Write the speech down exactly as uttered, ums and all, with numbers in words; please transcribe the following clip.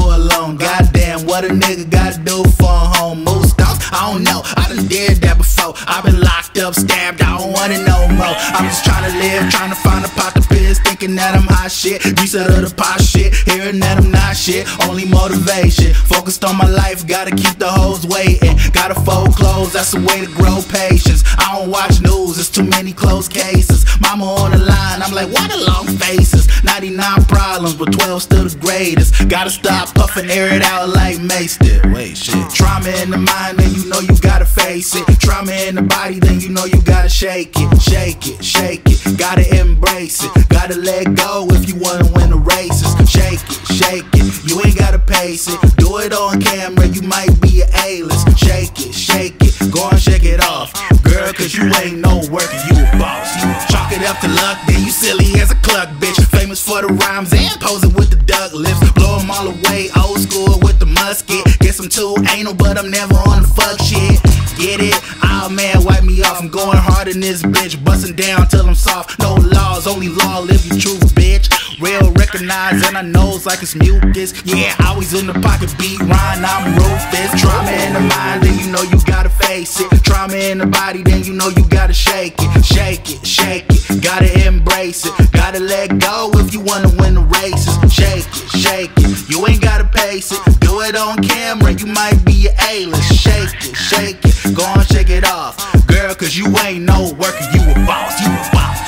alone. Goddamn, what a nigga gotta do for a home. Moose dogs, I don't know, I done did that before. I been locked up, stabbed, I don't want it no more. I'm just trying to live, trying to find a pot to piss, thinking that I'm hot shit. Reset of the pot shit, hearing that I'm not shit. Only motivation, focused on my life, gotta keep the hoes waiting. Gotta fold clothes, that's the way to grow patience. I don't watch news, it's too many closed cases. Mama on the line, I'm like, why the long faces? ninety-nine problems, but twelve still the greatest. Gotta stop puffing, air it out like Mace did. Wait, shit. Trauma in the mind, then you know you gotta face it. Trauma in the body, then you know you gotta shake it. Shake it, shake it, gotta embrace it. Gotta let go if you wanna win the races. Shake it, shake it, you ain't gotta pace it. Do it on camera, you might be an A-list. Shake it, shake it, go and shake it off. Girl, cause you ain't no worker, you a boss. You chalk it up to luck, then you silly as a cluck, bitch. Famous for the rhymes and posing with the duck lips. Blow them all away, old school with the musket. Guess I'm too anal, but I'm never on the fuck shit. Get it? Oh man, wipe me off. I'm going hard in this bitch, busting down till I'm soft. No laws, only law, live your truth, bitch. Real recognize and I knows like it's mucus. Yeah, always in the pocket, beat Ryan, I'm ruthless. Trauma in the mind, then you know you gotta face it. Trauma in the body, then you know you gotta shake it. Shake it, shake it, gotta embrace it. Gotta let go if you wanna win the races. Shake it, shake it, you ain't gotta pace it. Do it on camera, you might be an A-list. Shake it, shake it, go on shake it off. Girl, cause you ain't no worker, you a boss, you a boss.